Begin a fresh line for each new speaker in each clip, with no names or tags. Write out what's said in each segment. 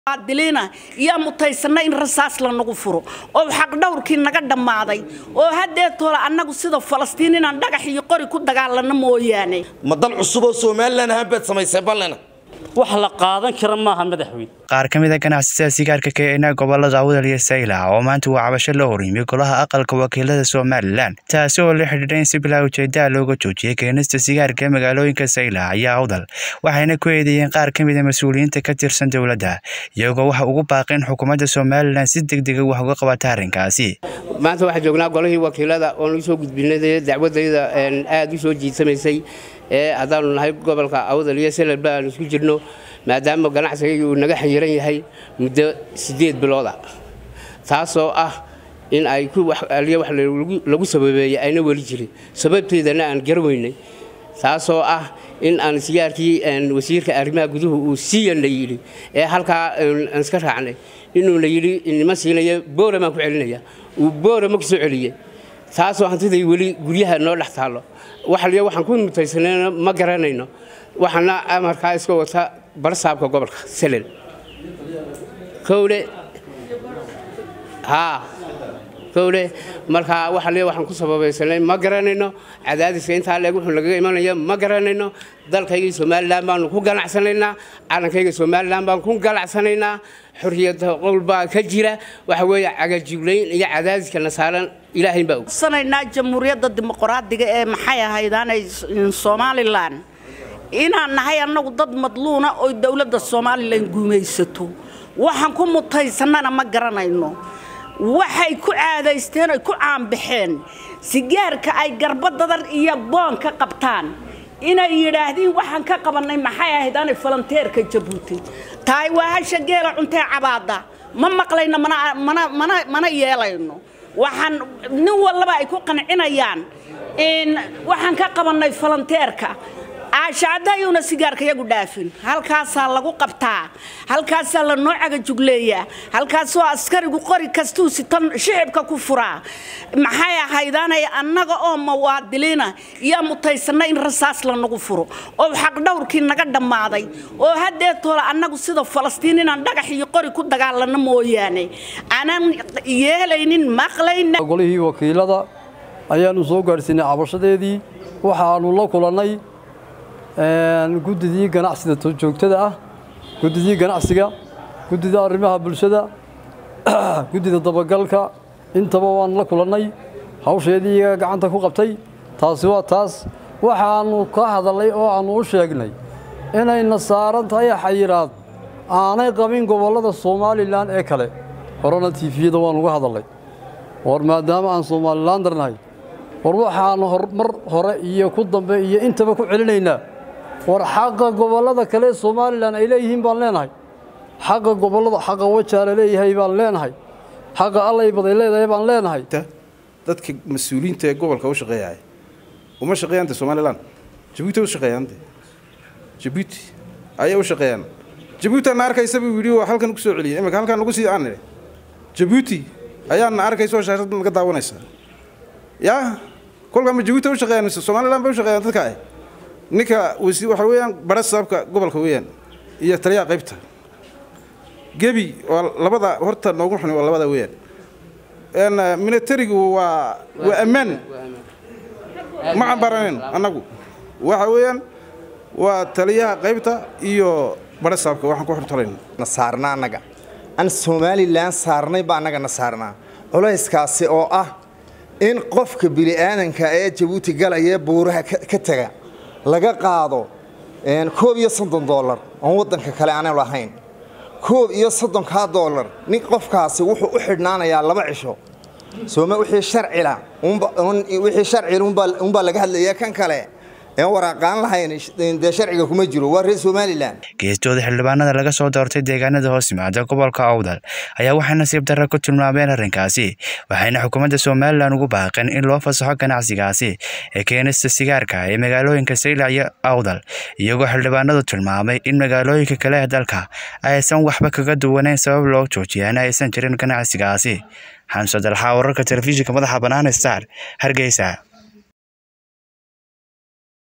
عادلينا يا متيسنا إن رصاص لنا غفروا أو حق دور كي نقدر ماضي أو هديت ولا أنا قصيدة فلسطين عندك حي قري كود على موياني
مضل عصبة سومال لنا هبت سمي سبلنا
وحلا قاضن كرمها مدحوين
qaar kamid ah ganacsatada sigaarka Kenya gobolada Awdal iyo Saylac oo maanta waa cabasho loo horimay golaha aqalka wakiilada Soomaaliland taas oo la xidhiidhay si bilaa ujeedada looga joojiyay keenista sigaarka magaalooyinka Saylac iyo Awdal waxayna ku eedeeyeen qaar kamid ah mas'uuliyiinta ka tirsan dawladda iyagoo wax ugu baaqeen xukuumadda Soomaaliland si degdeg ah wax uga qabata arrinkaasi
maanta waxa joognaa golihii wakiilada oo la soo gudbinay dacwadayda aad u soo jiidsamaysay hadaan nahay gobolka Awdal iyo Saylac baan isku jirno maadaama ganacsiga uu naga xiran yahay muddo 8 bilood ah taasoo ah in ay ku wax lagu sababeeyay ayna wali jirin sababteedana aan garweynay taasoo ah in aan siyaarkii wasiirka arrimaha guduhu uu siiyay halka aan iska raacnay inuu la yiri inima siinaya boorama ku celinaya uu boorama ku soo celiyay taasoo hantiday wali guryaha noo dhax taalo waxaan ku mutaysanayna ma garanayno waxana amarka iska wata barsaabka gobolka Selel kowle marka waxaan ku sababaysanay ma garanayno cadaadiska inta leeg wuxuu laga imanaya ma garanayno dalkayga Soomaaliland baan ku ganacsanaynaa calankayga Soomaaliland baan ku ganacsanaynaa xurriyadda qolba ka jira waxa weeye cagajugleyn iyo cadaadiska nasaaran ilaahay baa
sanaynaa jamhuuriyadda dimuqraadiga ee maxay ahaydaan Soomaaliland inaan nahay anagu dad madluuna oo dawladda Soomaaliland guumaysato waxaan ku mutaysanana ma garanayno waxay ku caadaysteen ay ku caanbixeen sigaarka ay garbadadar iyo boon ka qabtaan inay yiraahdeen waxaan ka qabanay maxay ahaydaan volunteerka Djibouti taay waa shageela cuntay cabaada ma maqlayna mana yeelayno waxaan nin walba ay ku qancinayaan in waxaan ka qabanay volunteerka aashadayuna sigaarka yagu dhaafin halkaas lagu qabtaa halkaas la noocaga jugleeya halkaas oo askarigu qori kastuu sitan shicibka ku furaa maxay ahaydaan annaga oo muwaadiliina iyo mutaysana in rasaas la nagu furo oo xaq dhowrkii naga dhamaaday oo hadeed wala annagu sida Falastiin inaan dhagax iyo qori ku dagaalano mooyaane aanan yeelaynin maqlayna
golihii wakiilada ayaanu soo gaarsiinay cabashadeedii waxaanu la kulanay guddiga ganacsiga joogtada ah guddiga ganacsiga guddiga arrimaha bulshada guddiga dabagalka intaba waan la kulanay hawsheedii gacanta ku qabtay taasi waa taas waxaanu ka hadalay oo aanu u sheegnay inay nasaaran tahay xayiraad aanay qabin gobolada Soomaaliland ee kale horena TV-da waan uga hadalay war maadaama aan Soomaaliland darnahay war waxaanu mar hore iyo ku dambe iyo intaba ku celinaynaa war xaqqa gobolada kale Soomaaliland ay leeyihiin baan leenahay xaqqa gobolada xaqqa wajaale leeyahay baan leenahay xaqqa allay baday leedahay baan leenahay
dadka mas'uuliyiinta ee gobolka u shaqeeyay uma shaqeeyaan Soomaaliland Djibouti u shaqeeyaan Djibouti ay u shaqeeyaan Djibouti aan arkaysa video halkan ku soo celiyay imika halkan lagu sii aanay Djibouti ayaan arkayso shaashada laga daawanaysa ya kolka ma Djibouti u shaqeeyaan Soomaaliland u shaqeeyaan dadka ay ninka waxa weeyaan barasaabka gobolka weeyaan iyo taliyaha qaybta gabi oo labada horta noogu xun oo labada weeyaan militarigu waa amaan ma baraneen anagu waxa weeyaan waa taliyaha qaybta iyo barasaabka waxaan ku xirtalayn
nasaarna anaga an Soomaaliland saarnay ba anaga nasaarna culayskaasi oo ah in qofka bili aadanka ee Djibouti galaya buuraha ka taga laga qaado $130 oo wadanka kale aan lahayn $130 nin qofkaasi wuxuu u xidhnaanayaa 2 cisho Soomaa wixii sharci umba laga hadlayaa kan kale ee waraaqan lahayn sharciga kuma jiro waa reer Soomaaliland
geestooda xildhibaanada laga soo doortay deegaanada hoos yimaada gobolka Awdal ayaa waxay nasiib darro ku tilmaameen arrinkaasi waxayna xukuumadda Soomaaliland ugu baaqeen in loo fasaxo ganacsigaasi ee keenista sigaarka ee magaalooyinka Saylac iyo Awdal iyagoo xildhibaanadu tilmaamay in magaalooyinka kale ee dalka aysan waxba kaga duwanayn sabab loo joojiyay aysan jirin ganacsigaasi Xamsa Dalxa wararka telefishinka madaxa bannaan Star Hargeysa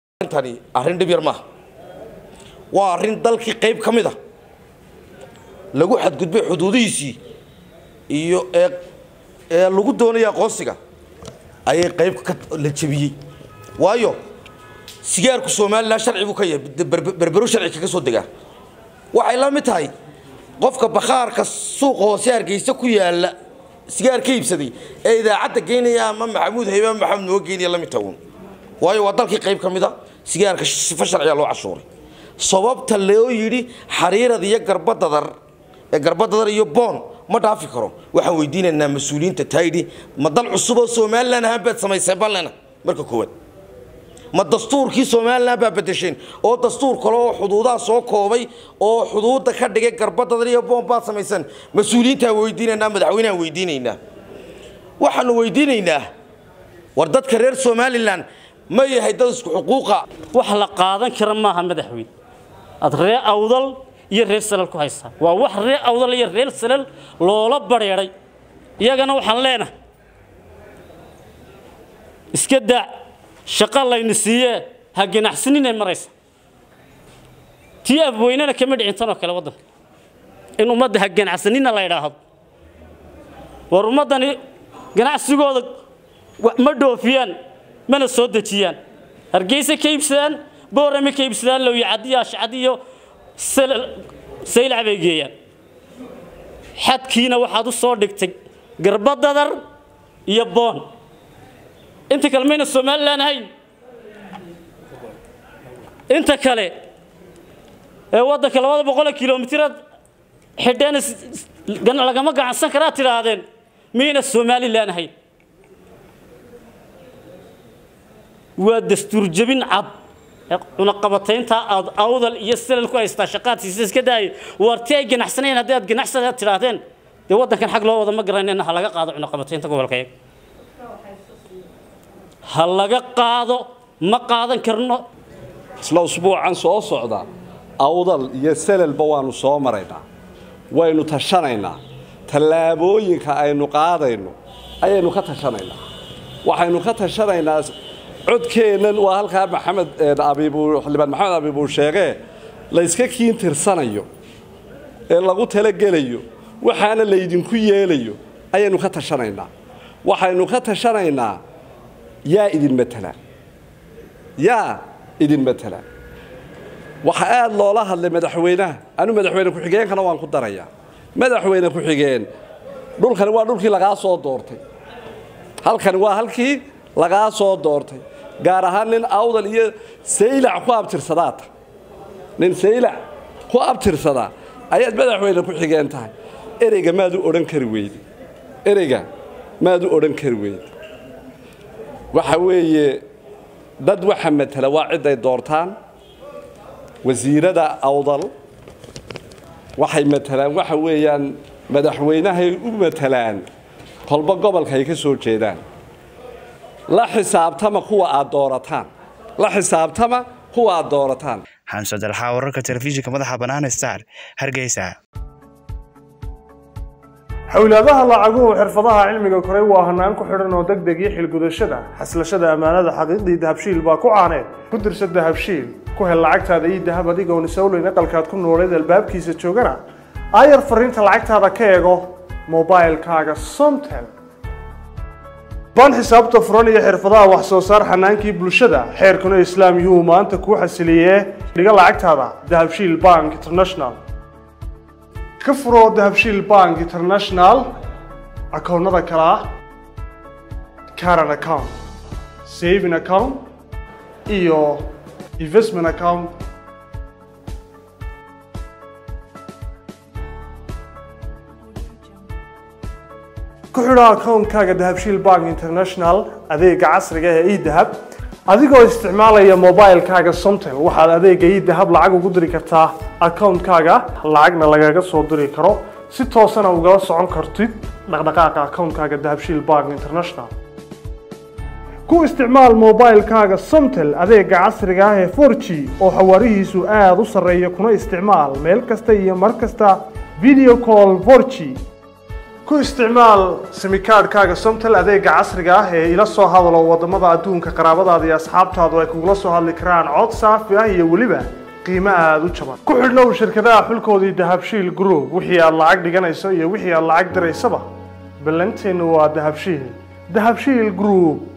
arrin dhib yar ma waa arrin dalkii qayb kamid ah
lagu xadgudbay xuduudihiisii iyo ee lagu doonaya aqoonsiga ayay qayb ka la jabiyey waayo sigaarku Soomaaliland sharcigu ka yahay berbero sharci ka soo degaa waxay la mid tahay qofka bakhaarka suuq hoose Hargeysa ku yaala sigaar ka iibsaday ee idaacada geynaya ama Maxamuud Hayban Maxamed noo geynaya la mid tahay waayo waa dalkii qayb kamid ah sigaarka sifa sharci loo cashuuray sababta loo yiri xariirada iyo garbadadar iyo boon ma dhaafi karo waxaan weydiinaynaa mas'uuliyiinta taaydi ma dal cusub oo Soomaaliland ahaan baad samaysay balana marka koowaad ma dastuurkii Soomaaliland baa bedesheen oo dastuur kale oo xuduudaha soo koobay oo xuduuda ka dhigay garbadadar iyo boon baad samaysan mas'uuliyiinta weydiinaynaa madaxweynaha weydiinaynaa waxaan weydiinaynaa war dadka reer Soomaaliland ma yahay dad isku xuquuqa
wax la qaadan kara maaha madaxweyne ad ree awdal iyo reer salal ku haysa waa wax ree awdal iyo reer salal loola bareeray iyagana waxaan leenahay iska daa shaqo layna siiyee ha ganacsanina maraysa tii afweynana kama dhicin tan oo kale wadanka in ummadda ha ganacsanina la yiraahdo war ummadani ganacsigooda ma dhoofiyaan mana soo dajiyaan Hargeysa ka iibsadaan boorame ka iibsadaan loo yacadiya shacadiyo sayl abeegayaan xadkiina waxaad u soo dhigtay garbadadar iyo boon inta kalmeena Soomaaliland hayn inta kale ee wadanka 200 kiiloomitir xidhan laga ma gacansan karaa tiraadeen meena Soomaaliland hayn ودستور جبين عب ونقبتين تا أوضل يسأل كويس تشقات يسكت داي وارتاج جنحسنين هديت جنحسنين تراثين ده وده كان حق له وده ما قرأنا إنه هلاقة قاضي ونقبتين تقول كيف هلاقة قاضي ما قاضي كرنه
لو أسبوع عن صعدة أوضل يسأل البوان وصامرنا وينو تشرينا تلابوين كأنه قاضينه أي نكتشرينا وحين نكتشرينا codkeenan waa halka maxamed abiibu sheegay la iska kiin tirsanayo ee lagu tala gelayo waxaana la idinku yeelayo ayaynu ka tashanaynaa waxaynu ka tashanaynaa yaa idin matala waxa aad loola hadlay madaxweynaha anu madaxweyne ku xigeenkana waan ku darayaa madaxweyne ku xigeen dhulkan waa dhulkii laga soo doortay halkan waa halkii laga soo doortay gaar ahaan nin awdal iyo saylac ku abtirsadaata nin saylac ku abtirsada ayaad madaxweyne ku xigeen tahay ereyga maad u oran kari weyd waxa weeye dad waxa matala waa cid ay doortaan wasiirada awdal waxay matalaan waxa weeyaan madaxweynaha u matalaan kolba gobolka ay ka soo jeedaan la xisaabtama kuwa aad doorataan
xamse dalxa wararka telefishinka madaxa bannaan Star Hargeysa
xawlaadaha lacaguhu xirfadaha cilmiga koray waa hanaan ku xidhan oo degdeg iyo xilgudashada xaslashada amaanada xaqiiqdii dahabshiil baa ku caaneed ku dirsa dahabshiil ku hel lacagtaada iyo dahab adigoon isawleyn aqalkaad ku nooleed albaabkiisa joogana ayar fariinta lacagtaada ka eego mobilkaaga Somtel baan xisaabta furan iyo xirfadaha wax soo saar xanaankii bulshada xeerkuna islaam yuhu maanta ku xasiliyee dhiga lacagtaada dahabshiil bank international ka furo dahabshiil bank international akoonnada kala current account saving account iyo investment account ku xidho akoonkaaga dahabshiil bank international adeega casriga ah ee e-dahab adigoo isticmaalaya mobilkaaga Somtel waxaad adeega e-dahab lacag ugu diri kartaa akoonkaaga lacagna lagaga soo diri karo si toosana uga socon kartid dhaqdhaqaaqa akoonkaaga dahabshiil bank international ku isticmaal mobilkaaga Somtel adeega casriga ah ee 4G oo xawaarihiisu aad u sarreeyo kuna isticmaal meel kasta iyo mar kasta video call 4G ku isticmaal simikaadkaaga Somtel adeega casriga ah ee ila soo hadalo wadamada adduunka qaraabadaada iyo asxaabtaadu ay kugula soo hadli karaan cod saafi ah iyo waliba qiimo aada u jaban ku xidhnow shirkadaha xulkoodii dahabshiil group wixii aad lacag dhiganayso iyo wixii aad lacag diraysaba ballanteenu waa dahabshiil group